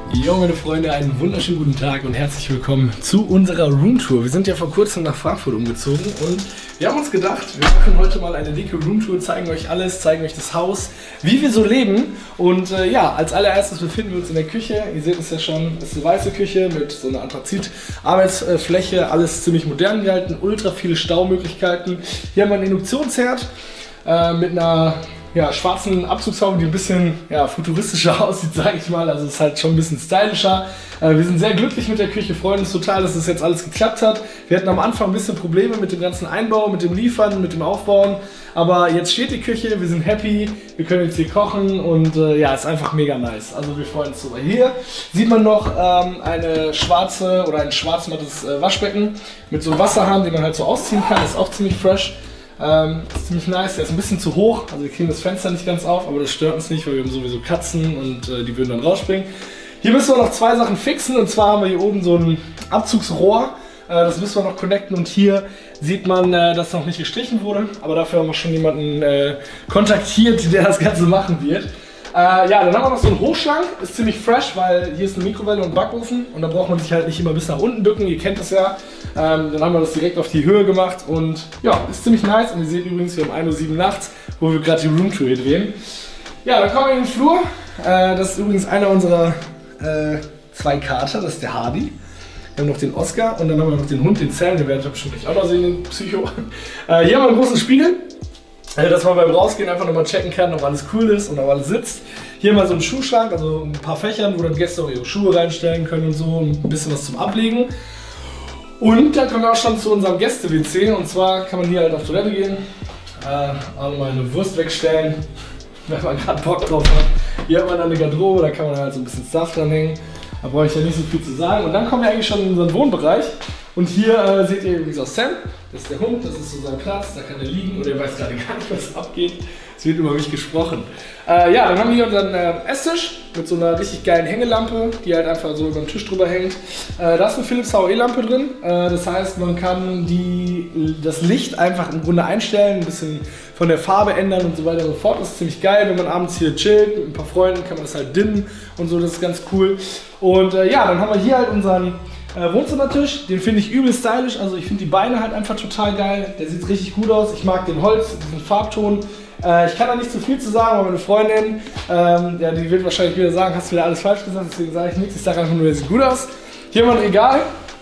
Jo meine Freunde, einen wunderschönen guten Tag und herzlich willkommen zu unserer Roomtour. Wir sind ja vor kurzem nach Frankfurt umgezogen und wir haben uns gedacht, wir machen heute mal eine dicke Roomtour, zeigen euch alles, zeigen euch das Haus, wie wir so leben. Und ja, als allererstes befinden wir uns in der Küche. Ihr seht es ja schon, es ist eine weiße Küche mit so einer Anthrazit-Arbeitsfläche, alles ziemlich modern gehalten, ultra viele Staumöglichkeiten. Hier haben wir einen Induktionsherd mit einer schwarzen Abzugshaube, die ein bisschen futuristischer aussieht, sage ich mal. Also es ist halt schon ein bisschen stylischer. Wir sind sehr glücklich mit der Küche, freuen uns total, dass das jetzt alles geklappt hat. Wir hatten am Anfang ein bisschen Probleme mit dem ganzen Einbau, mit dem Liefern, mit dem Aufbauen. Aber jetzt steht die Küche, wir sind happy, wir können jetzt hier kochen und ja, ist einfach mega nice. Also wir freuen uns super. Hier sieht man noch ein schwarzmattes Waschbecken mit so einem Wasserhahn, den man halt so ausziehen kann. Ist auch ziemlich fresh. Ist ziemlich nice, der ist ein bisschen zu hoch, also wir kriegen das Fenster nicht ganz auf, aber das stört uns nicht, weil wir haben sowieso Katzen und die würden dann rausspringen. Hier müssen wir noch zwei Sachen fixen, und zwar haben wir hier oben so ein Abzugsrohr, das müssen wir noch connecten, und hier sieht man, dass noch nicht gestrichen wurde, aber dafür haben wir schon jemanden kontaktiert, der das Ganze machen wird. Ja, dann haben wir noch so einen Hochschrank, ist ziemlich fresh, weil hier ist eine Mikrowelle und ein Backofen und da braucht man sich halt nicht immer bis nach unten bücken, ihr kennt das ja. Dann haben wir das direkt auf die Höhe gemacht und ja, ist ziemlich nice. Und ihr seht übrigens, wir haben 1:07 Uhr nachts, wo wir gerade die Roomtour hier drehen. Ja, dann kommen wir in den Flur. Das ist übrigens einer unserer zwei Kater, das ist der Hardy. Wir haben noch den Oscar und dann haben wir noch den Hund, den Sam, den werdet ihr bestimmt gleich auch noch sehen, den Psycho. Hier haben wir einen großen Spiegel, dass man beim Rausgehen einfach nochmal checken kann, ob alles cool ist und ob alles sitzt. Hier haben wir so einen Schuhschrank, also ein paar Fächern, wo dann Gäste auch ihre Schuhe reinstellen können und so, ein bisschen was zum Ablegen. Und dann kommen wir auch schon zu unserem Gäste-WC, und zwar kann man hier halt auf Toilette gehen, auch mal eine Wurst wegstellen, wenn man gerade Bock drauf hat. Hier hat man dann eine Garderobe, da kann man halt so ein bisschen Stuff dranhängen, da brauche ich ja nicht so viel zu sagen. Und dann kommen wir eigentlich schon in unseren Wohnbereich, und hier seht ihr übrigens auch Sam, das ist der Hund, das ist so sein Platz, da kann er liegen und er weiß gerade gar nicht, was abgeht. Es wird über mich gesprochen. Ja, dann haben wir hier unseren Esstisch mit so einer richtig geilen Hängelampe, die halt einfach so über den Tisch drüber hängt. Da ist eine Philips HUE-Lampe drin. Das heißt, man kann das Licht einfach im Grunde einstellen, ein bisschen von der Farbe ändern und so weiter und so fort. Das ist ziemlich geil, wenn man abends hier chillt mit ein paar Freunden, kann man das halt dimmen und so, das ist ganz cool. Und ja, dann haben wir hier halt unseren Wohnzimmertisch, den finde ich übel stylisch, also ich finde die Beine halt einfach total geil, der sieht richtig gut aus, ich mag den Holz, diesen Farbton. Ich kann da nicht zu viel zu sagen, aber meine Freundin, ja, die wird wahrscheinlich wieder sagen, hast du wieder alles falsch gesagt, deswegen sage ich nichts, ich sage einfach nur, der sieht gut aus. Hier haben wir ein Regal,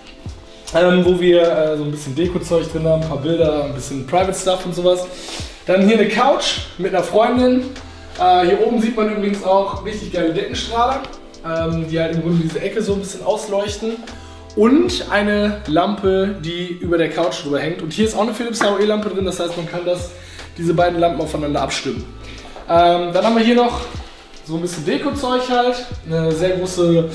wo wir so ein bisschen Deko-Zeug drin haben, ein paar Bilder, ein bisschen Private Stuff und sowas. Dann hier eine Couch mit einer Freundin, hier oben sieht man übrigens auch richtig geile Deckenstrahler, die halt im Grunde diese Ecke so ein bisschen ausleuchten. Und eine Lampe, die über der Couch drüber hängt. Und hier ist auch eine Philips HUE-Lampe drin, das heißt, man kann diese beiden Lampen aufeinander abstimmen. Dann haben wir hier noch so ein bisschen Deko-Zeug halt, eine sehr große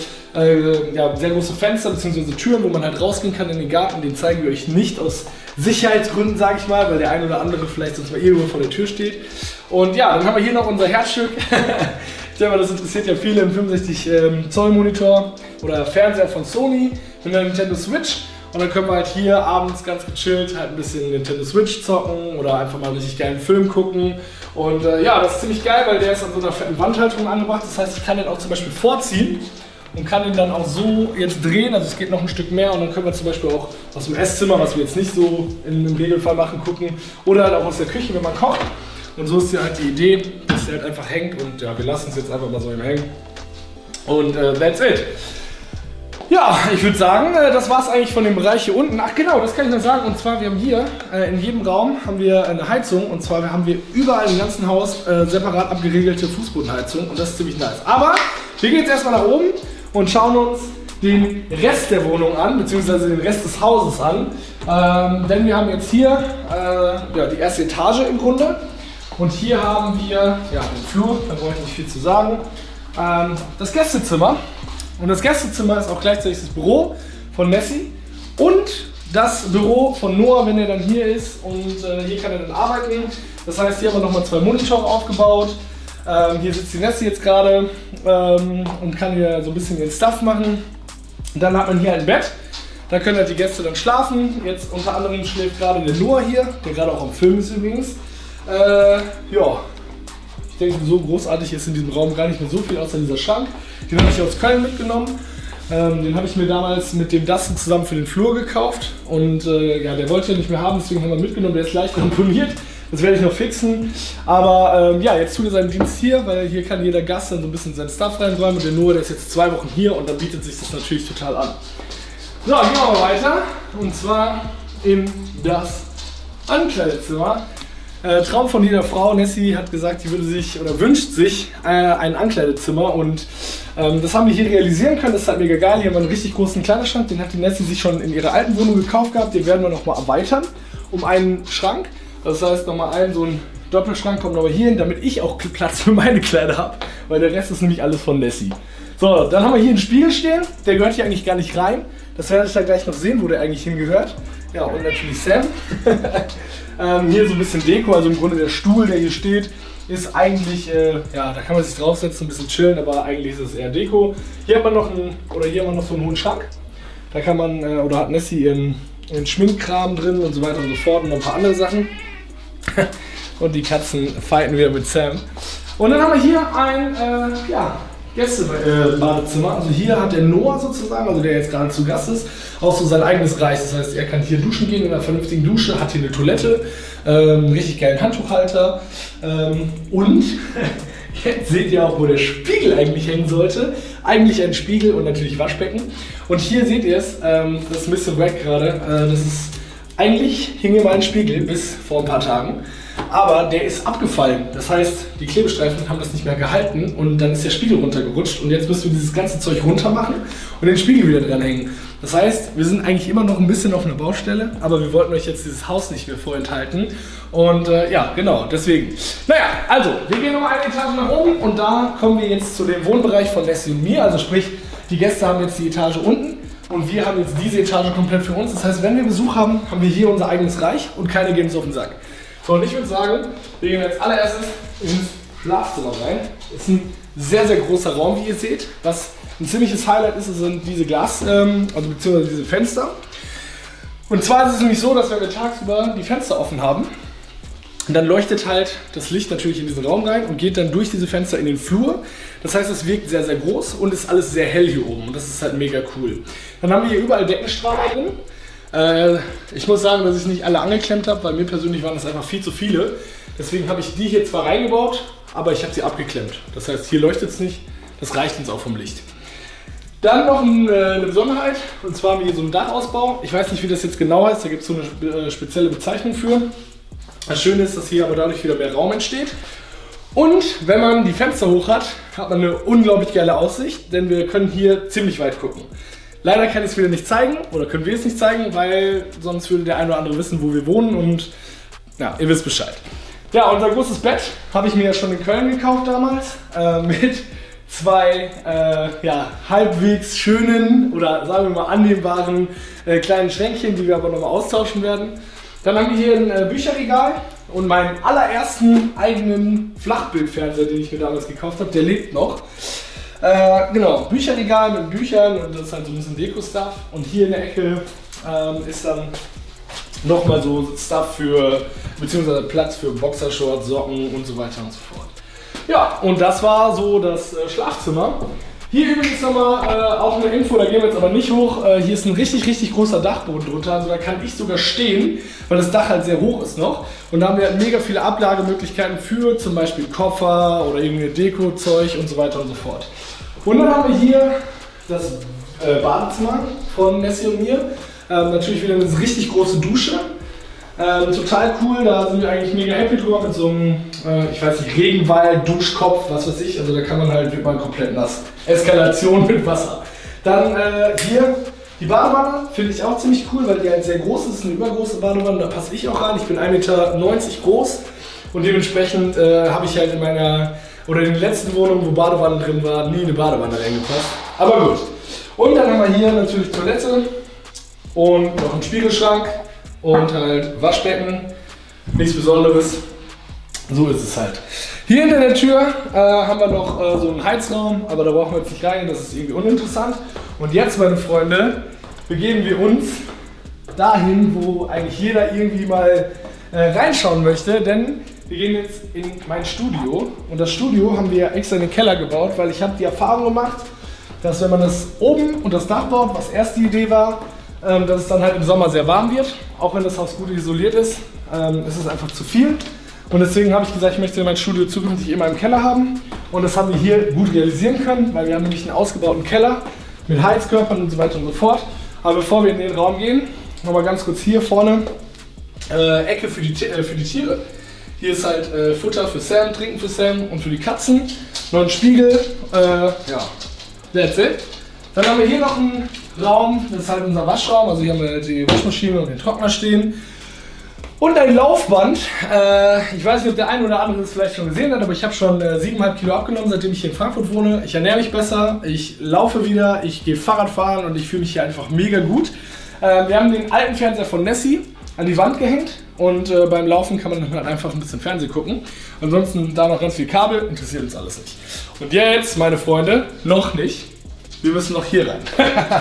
Fenster bzw. Türen, wo man halt rausgehen kann in den Garten. Den zeigen wir euch nicht aus Sicherheitsgründen, sage ich mal, weil der ein oder andere vielleicht sonst mal irgendwo vor der Tür steht. Und ja, dann haben wir hier noch unser Herzstück. Ich denke mal, das interessiert ja viele, im 65 Zoll Monitor oder Fernseher von Sony mit einer Nintendo Switch. Und dann können wir halt hier abends ganz gechillt halt ein bisschen Nintendo Switch zocken oder einfach mal einen richtig geilen Film gucken. Und ja, das ist ziemlich geil, weil der ist an so einer fetten Wandhalterung angebracht. Das heißt, ich kann den auch zum Beispiel vorziehen und kann den dann auch so jetzt drehen. Also es geht noch ein Stück mehr, und dann können wir zum Beispiel auch aus dem Esszimmer, was wir jetzt nicht so im Regelfall machen, gucken. Oder halt auch aus der Küche, wenn man kocht. Und so ist hier halt die Idee, dass der halt einfach hängt, und ja, wir lassen es jetzt einfach mal so im Hängen. Und that's it. Ja, ich würde sagen, das war es eigentlich von dem Bereich hier unten. Ach genau, das kann ich noch sagen. Und zwar, wir haben hier in jedem Raum haben wir eine Heizung. Und zwar haben wir überall im ganzen Haus separat abgeregelte Fußbodenheizung. Und das ist ziemlich nice. Aber wir gehen jetzt erstmal nach oben und schauen uns den Rest der Wohnung an, beziehungsweise den Rest des Hauses an. Denn wir haben jetzt hier ja, die erste Etage im Grunde. Und hier haben wir ja, den Flur, da brauche ich nicht viel zu sagen. Das Gästezimmer. Und das Gästezimmer ist auch gleichzeitig das Büro von Nessie und das Büro von Noah, wenn er dann hier ist. Und hier kann er dann arbeiten. Das heißt, hier haben wir nochmal zwei Monitore aufgebaut. Hier sitzt die Nessie jetzt gerade und kann hier so ein bisschen ihren Stuff machen. Und dann hat man hier ein Bett. Da können halt die Gäste dann schlafen. Jetzt unter anderem schläft gerade der Noah hier, der gerade auch am Film ist übrigens. Ja, ich denke, so großartig ist in diesem Raum gar nicht mehr so viel, außer dieser Schrank. Den habe ich aus Köln mitgenommen. Den habe ich mir damals mit dem Dustin zusammen für den Flur gekauft. Und ja, der wollte ja nicht mehr haben, deswegen haben wir mitgenommen. Der ist leicht ramponiert. Das werde ich noch fixen. Aber ja, jetzt tut er seinen Dienst hier, weil hier kann jeder Gast dann so ein bisschen sein Stuff reinräumen. Und der Noah, der ist jetzt 2 Wochen hier und dann bietet sich das natürlich total an. So, gehen wir mal weiter. Und zwar in das Ankleidezimmer. Traum von jeder Frau. Nessie hat gesagt, sie würde sich oder wünscht sich ein Ankleidezimmer und das haben wir hier realisieren können. Das ist halt mega geil. Hier haben wir einen richtig großen Kleiderschrank. Den hat die Nessie sich schon in ihrer alten Wohnung gekauft gehabt. Den werden wir nochmal erweitern um einen Schrank. Das heißt nochmal so ein Doppelschrank kommt nochmal hier hin, damit ich auch Platz für meine Kleider habe, weil der Rest ist nämlich alles von Nessie. So, dann haben wir hier einen Spiegel stehen. Der gehört hier eigentlich gar nicht rein. Das werde ich dann gleich noch sehen, wo der eigentlich hingehört. Ja, und natürlich Sam. Hier so ein bisschen Deko, also im Grunde der Stuhl, der hier steht, ist eigentlich, ja, da kann man sich draufsetzen, ein bisschen chillen, aber eigentlich ist es eher Deko. Hier hat man noch so einen hohen Schrank. Da kann man, oder hat Nessie ihren Schminkkram drin und so weiter und so fort und noch ein paar andere Sachen. Und die Katzen fighten wieder mit Sam. Und dann haben wir hier ein, ja, Gästebadezimmer. Also hier hat der Noah sozusagen, also der jetzt gerade zu Gast ist, auch so sein eigenes Reich. Das heißt, er kann hier duschen gehen in einer vernünftigen Dusche, hat hier eine Toilette, einen richtig geilen Handtuchhalter und jetzt seht ihr auch, wo der Spiegel eigentlich hängen sollte. Eigentlich ein Spiegel und natürlich Waschbecken. Und hier seht ihr es, das ist ein bisschen wack gerade, das ist, eigentlich hing hier mal ein Spiegel bis vor ein paar Tagen. Aber der ist abgefallen. Das heißt, die Klebestreifen haben das nicht mehr gehalten und dann ist der Spiegel runtergerutscht und jetzt müssen wir dieses ganze Zeug runter machen und den Spiegel wieder dranhängen. Das heißt, wir sind eigentlich immer noch ein bisschen auf einer Baustelle, aber wir wollten euch jetzt dieses Haus nicht mehr vorenthalten. Und ja, genau, deswegen. Naja, also, wir gehen nochmal eine Etage nach oben und da kommen wir jetzt zu dem Wohnbereich von Nessie und mir. Also sprich, die Gäste haben jetzt die Etage unten und wir haben jetzt diese Etage komplett für uns. Das heißt, wenn wir Besuch haben, haben wir hier unser eigenes Reich und keine gehen uns auf den Sack. So, und ich würde sagen, wir gehen jetzt allererstes ins Schlafzimmer rein. Das ist ein sehr, sehr großer Raum, wie ihr seht. Was ein ziemliches Highlight ist, sind diese also beziehungsweise diese Fenster. Und zwar ist es nämlich so, dass wenn wir tagsüber die Fenster offen haben, dann leuchtet halt das Licht natürlich in diesen Raum rein und geht dann durch diese Fenster in den Flur. Das heißt, es wirkt sehr, sehr groß und ist alles sehr hell hier oben. Und das ist halt mega cool. Dann haben wir hier überall Deckenstrahler drin. Ich muss sagen, dass ich nicht alle angeklemmt habe, weil mir persönlich waren das einfach viel zu viele. Deswegen habe ich die hier zwar reingebaut, aber ich habe sie abgeklemmt. Das heißt, hier leuchtet es nicht, das reicht uns auch vom Licht. Dann noch eine Besonderheit, und zwar haben wir hier so einen Dachausbau. Ich weiß nicht, wie das jetzt genau heißt, da gibt es so eine spezielle Bezeichnung für. Das Schöne ist, dass hier aber dadurch wieder mehr Raum entsteht. Und wenn man die Fenster hoch hat, hat man eine unglaublich geile Aussicht, denn wir können hier ziemlich weit gucken. Leider kann ich es wieder nicht zeigen, oder können wir es nicht zeigen, weil sonst würde der eine oder andere wissen, wo wir wohnen und ja, ihr wisst Bescheid. Ja, unser großes Bett habe ich mir ja schon in Köln gekauft damals, mit 2 ja, halbwegs schönen oder sagen wir mal annehmbaren kleinen Schränkchen, die wir aber nochmal austauschen werden. Dann haben wir hier ein Bücherregal und meinen allerersten eigenen Flachbildfernseher, den ich mir damals gekauft habe, der lebt noch. Genau, Bücherregal mit Büchern und das ist halt so ein bisschen Deko-Stuff. Und hier in der Ecke ist dann nochmal so Stuff für, beziehungsweise Platz für Boxershorts, Socken und so weiter und so fort. Ja, und das war so das Schlafzimmer. Hier übrigens nochmal auch eine Info, da gehen wir jetzt aber nicht hoch. Hier ist ein richtig, richtig großer Dachboden drunter, also da kann ich sogar stehen, weil das Dach halt sehr hoch ist noch. Und da haben wir halt mega viele Ablagemöglichkeiten für zum Beispiel Koffer oder irgendwie Deko-Zeug und so weiter und so fort. Und dann haben wir hier das Badezimmer von Nessie und mir. Natürlich wieder eine richtig große Dusche. Total cool, da sind wir eigentlich mega happy drüber mit so einem, ich weiß nicht, Regenwald, Duschkopf, was weiß ich. Also da kann man halt, wird man komplett nass. Eskalation mit Wasser. Dann hier die Badewanne, finde ich auch ziemlich cool, weil die halt sehr groß ist, eine übergroße Badewanne, da passe ich auch rein. Ich bin 1,90 Meter groß und dementsprechend habe ich halt in meiner, oder in den letzten Wohnungen, wo Badewanne drin war, nie eine Badewanne reingepasst. Aber gut. Und dann haben wir hier natürlich Toilette und noch einen Spiegelschrank. Und halt Waschbecken, nichts Besonderes, so ist es halt. Hier hinter der Tür haben wir noch so einen Heizraum, aber da brauchen wir jetzt nicht rein, das ist irgendwie uninteressant. Und jetzt, meine Freunde, begeben wir uns dahin, wo eigentlich jeder irgendwie mal reinschauen möchte, denn wir gehen jetzt in mein Studio. Und das Studio haben wir extra in den Keller gebaut, weil ich habe die Erfahrung gemacht, dass wenn man das oben unter das Dach baut, was erst die Idee war, dass es dann halt im Sommer sehr warm wird. Auch wenn das Haus gut isoliert ist, ist es einfach zu viel. Und deswegen habe ich gesagt, ich möchte mein Studio zukünftig immer im Keller haben. Und das haben wir hier gut realisieren können, weil wir haben nämlich einen ausgebauten Keller mit Heizkörpern und so weiter und so fort. Aber bevor wir in den Raum gehen, nochmal ganz kurz hier vorne, Ecke für die Tiere. Hier ist halt Futter für Sam, Trinken für Sam und für die Katzen. Noch ein Spiegel, ja, that's it. Dann haben wir hier noch einen Raum, das ist halt unser Waschraum. Also hier haben wir die Waschmaschine und den Trockner stehen. Und ein Laufband. Ich weiß nicht, ob der eine oder andere es vielleicht schon gesehen hat, aber ich habe schon 7,5 Kilo abgenommen, seitdem ich hier in Frankfurt wohne. Ich ernähre mich besser, ich laufe wieder, ich gehe Fahrrad fahren und ich fühle mich hier einfach mega gut. Wir haben den alten Fernseher von Nessie an die Wand gehängt und beim Laufen kann man dann halt einfach ein bisschen Fernsehen gucken. Ansonsten da noch ganz viel Kabel, interessiert uns alles nicht. Und jetzt, meine Freunde, noch nicht. Wir müssen noch hier rein.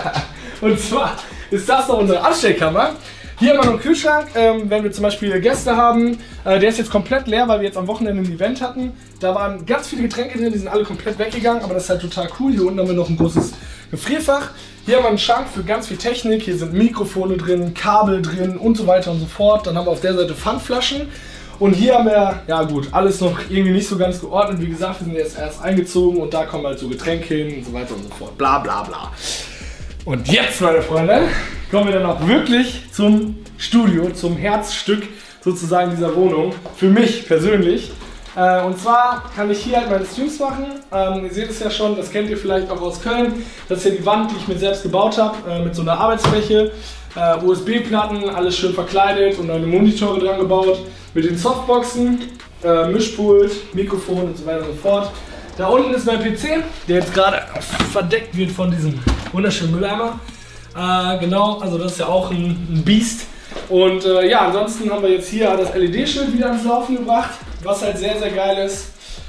Und zwar ist das noch unsere Anstellkammer. Hier haben wir noch einen Kühlschrank, wenn wir zum Beispiel Gäste haben. Der ist jetzt komplett leer, weil wir jetzt am Wochenende ein Event hatten. Da waren ganz viele Getränke drin, die sind alle komplett weggegangen, aber das ist halt total cool. Hier unten haben wir noch ein großes Gefrierfach. Hier haben wir einen Schrank für ganz viel Technik. Hier sind Mikrofone drin, Kabel drin und so weiter und so fort. Dann haben wir auf der Seite Pfandflaschen. Und hier haben wir, ja gut, alles noch irgendwie nicht so ganz geordnet. Wie gesagt, wir sind jetzt erst eingezogen und da kommen halt so Getränke hin und so weiter und so fort. Bla bla bla. Und jetzt, meine Freunde, kommen wir dann auch wirklich zum Studio, zum Herzstück sozusagen dieser Wohnung. Für mich persönlich. Und zwar kann ich hier halt meine Streams machen. Ihr seht es ja schon, das kennt ihr vielleicht auch aus Köln. Das ist hier die Wand, die ich mir selbst gebaut habe, mit so einer Arbeitsfläche. USB-Platten, alles schön verkleidet und eine Monitore dran gebaut. Mit den Softboxen, Mischpult, Mikrofon und so weiter und so fort. Da unten ist mein PC, der jetzt gerade verdeckt wird von diesem wunderschönen Mülleimer. Genau, also das ist ja auch ein Biest. Und ja, ansonsten haben wir jetzt hier das LED-Schild wieder ans Laufen gebracht, was halt sehr, sehr geil ist.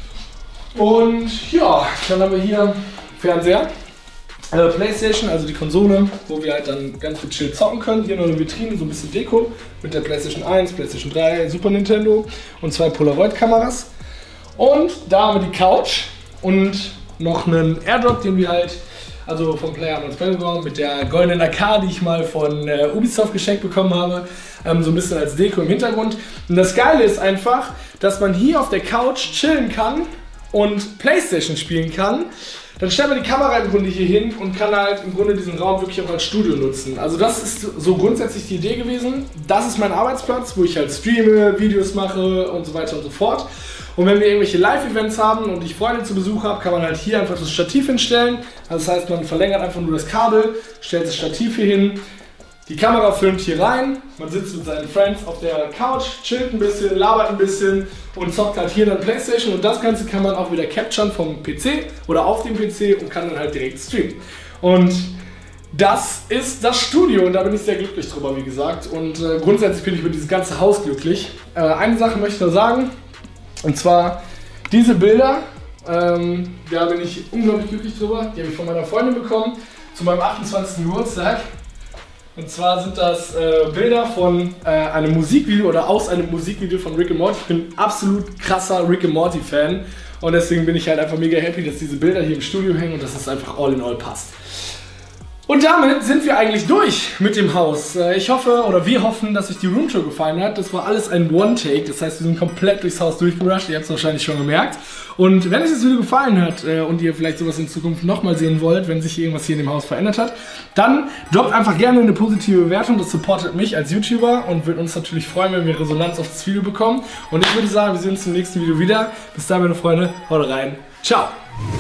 Und ja, dann haben wir hier Fernseher, Playstation, also die Konsole, wo wir halt dann ganz gechillt zocken können. Hier noch eine Vitrine, so ein bisschen Deko mit der Playstation 1, Playstation 3, Super Nintendo und 2 Polaroid-Kameras. Und da haben wir die Couch und noch einen Airdrop, den wir halt, also vom PlayerUnknown's Battleground mit der goldenen AK, die ich mal von Ubisoft geschenkt bekommen habe, so ein bisschen als Deko im Hintergrund. Und das Geile ist einfach, dass man hier auf der Couch chillen kann und Playstation spielen kann. Dann stellt man die Kamera im Grunde hier hin und kann halt im Grunde diesen Raum wirklich auch als Studio nutzen. Also das ist so grundsätzlich die Idee gewesen. Das ist mein Arbeitsplatz, wo ich halt streame, Videos mache und so weiter und so fort. Und wenn wir irgendwelche Live-Events haben und ich Freunde zu Besuch habe, kann man halt hier einfach das Stativ hinstellen. Also das heißt, man verlängert einfach nur das Kabel, stellt das Stativ hier hin, die Kamera filmt hier rein, man sitzt mit seinen Friends auf der Couch, chillt ein bisschen, labert ein bisschen und zockt halt hier dann Playstation. Und das Ganze kann man auch wieder capturen vom PC oder auf dem PC und kann dann halt direkt streamen. Und das ist das Studio und da bin ich sehr glücklich drüber, wie gesagt. Und grundsätzlich bin ich über dieses ganze Haus glücklich. Eine Sache möchte ich nur sagen. Und zwar diese Bilder, da bin ich unglaublich glücklich drüber. Die habe ich von meiner Freundin bekommen zu meinem 28. Geburtstag. Und zwar sind das Bilder von einem Musikvideo oder aus einem Musikvideo von Rick and Morty. Ich bin absolut krasser Rick and Morty Fan und deswegen bin ich halt einfach mega happy, dass diese Bilder hier im Studio hängen und dass es einfach all in all passt. Und damit sind wir eigentlich durch mit dem Haus. Ich hoffe, oder wir hoffen, dass euch die Roomtour gefallen hat. Das war alles ein One-Take, das heißt, wir sind komplett durchs Haus durchgerusht. Ihr habt es wahrscheinlich schon gemerkt. Und wenn euch das Video gefallen hat und ihr vielleicht sowas in Zukunft nochmal sehen wollt, wenn sich irgendwas hier in dem Haus verändert hat, dann droppt einfach gerne eine positive Bewertung. Das supportet mich als YouTuber und wird uns natürlich freuen, wenn wir Resonanz auf das Video bekommen. Und ich würde sagen, wir sehen uns im nächsten Video wieder. Bis dahin, meine Freunde, haut rein. Ciao!